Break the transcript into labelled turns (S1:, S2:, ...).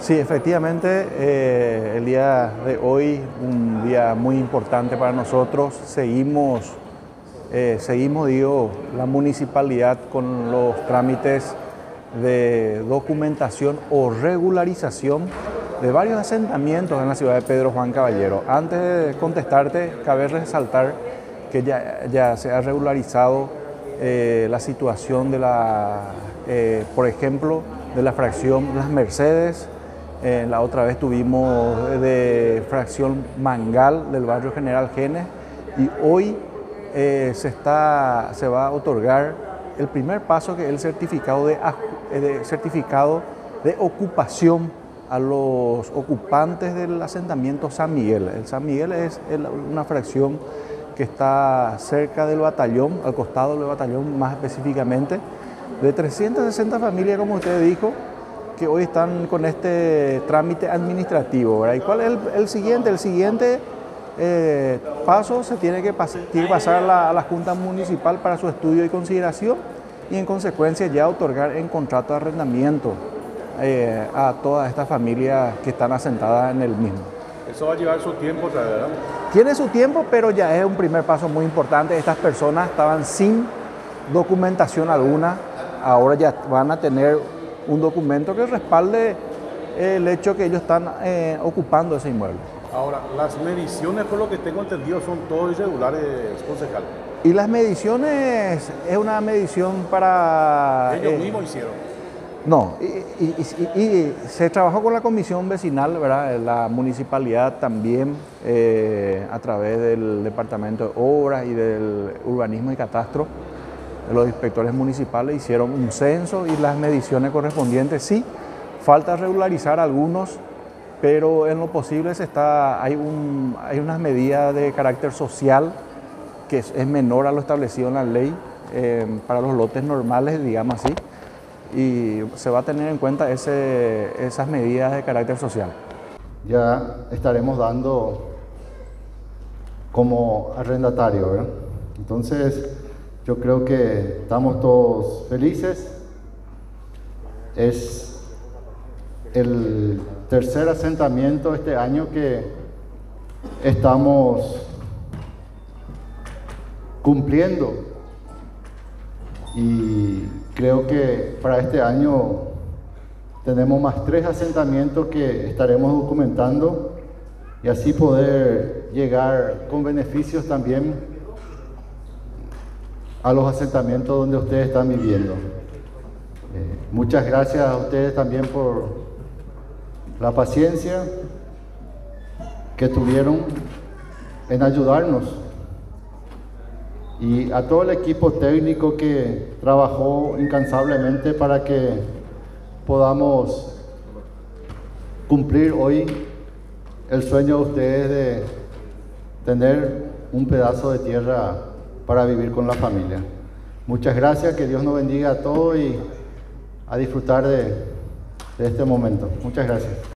S1: Sí, efectivamente, el día de hoy, un día muy importante para nosotros. Seguimos, la municipalidad con los trámites de documentación o regularización de varios asentamientos en la ciudad de Pedro Juan Caballero. Antes de contestarte, cabe resaltar que ya se ha regularizado la situación de por ejemplo, de la fracción Las Mercedes. La otra vez tuvimos de fracción Mangal del barrio General Genes, y hoy se va a otorgar el primer paso, que es el certificado de ocupación a los ocupantes del asentamiento San Miguel. El San Miguel es una fracción que está cerca del batallón, al costado del batallón más específicamente, de 360 familias, como usted dijo, que hoy están con este trámite administrativo, ¿verdad? ¿Y cuál es el siguiente? El siguiente paso se tiene que pasar a la Junta Municipal para su estudio y consideración, y en consecuencia ya otorgar en contrato de arrendamiento a todas estas familias que están asentadas en el mismo.
S2: Eso va a llevar su tiempo, ¿verdad?
S1: Tiene su tiempo, pero ya es un primer paso muy importante. Estas personas estaban sin documentación alguna, ahora ya van a tener un documento que respalde el hecho que ellos están ocupando ese inmueble.
S2: Ahora, las mediciones, por lo que tengo entendido, son todas irregulares, concejal.
S1: Y las mediciones es una medición para...
S2: Ellos mismos hicieron.
S1: No, y se trabajó con la comisión vecinal, ¿verdad? La municipalidad también, a través del Departamento de Obras y del Urbanismo y Catastro, los inspectores municipales hicieron un censo y las mediciones correspondientes. Sí, falta regularizar algunos, pero en lo posible hay unas medidas de carácter social que es menor a lo establecido en la ley para los lotes normales, digamos así, y se va a tener en cuenta esas medidas de carácter social.
S3: Ya estaremos dando como arrendatario, ¿verdad? Entonces, yo creo que estamos todos felices. Es el tercer asentamiento este año que estamos cumpliendo, y creo que para este año tenemos más 3 asentamientos que estaremos documentando, y así poder llegar con beneficios también a los asentamientos donde ustedes están viviendo. Muchas gracias a ustedes también por la paciencia que tuvieron en ayudarnos, y a todo el equipo técnico que trabajó incansablemente para que podamos cumplir hoy el sueño de ustedes de tener un pedazo de tierra para vivir con la familia. Muchas gracias, que Dios nos bendiga a todos y a disfrutar de este momento. Muchas gracias.